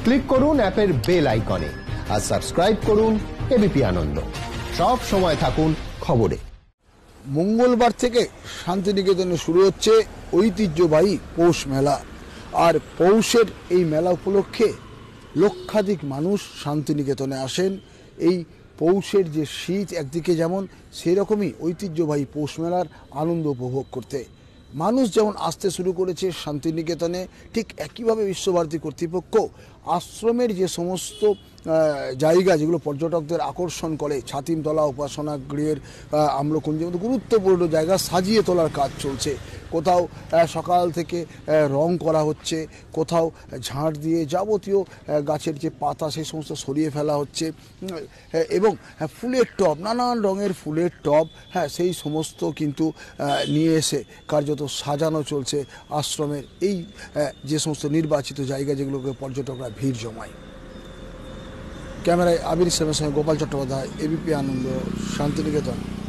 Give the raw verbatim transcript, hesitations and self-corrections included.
Click করুন অ্যাপের bell আইকনে আর সাবস্ক্রাইব করুন এবিপি আনন্দ। সব সময় থাকুন খবরে। মঙ্গলবার থেকে শান্তিনিকেতনে শুরু হচ্ছে ঐতিহ্যবাহী পৌষ মেলা। আর পৌষের এই মেলা উপলক্ষে লক্ষাধিক মানুষ শান্তিনিকেতনে আসেন। এই পৌষের যে শীত একদিকে যেমন, সেই রকমই ঐতিহ্যবাহী পৌষ মেলার আনন্দ উপভোগ করতে মানুষ যেমন আসতে শুরু করেছে শান্তিনিকেতনে, ঠিক একইভাবে বিশ্বভারতী কর্তৃপক্ষ আশ্রমের যে সমস্ত জায়গা যেগুলো পর্যটকদের আকর্ষণ করে, ছাতিমতলা উপাসনা গৃহের আম্রকুঞ্জের মতো গুরুত্বপূর্ণ জায়গা সাজিয়ে তোলার কাজ চলছে। কোথাও সকাল থেকে রং করা হচ্ছে, কোথাও ঝাড় দিয়ে যাবতীয় গাছের যে পাতা সেই সমস্ত সরিয়ে ফেলা হচ্ছে, এবং ফুলের টব, নানান রঙের ফুলের টব, হ্যাঁ সেই সমস্ত কিন্তু নিয়ে এসে কার্যত সাজানো চলছে আশ্রমের এই যে সমস্ত নির্বাচিত জায়গা যেগুলোকে পর্যটকরা ভিড় জমায়। ক্যামেরায় আবির ইসলামের সঙ্গে গোপাল চট্টোপাধ্যায়, এবিপি আনন্দ, শান্তিনিকেতন।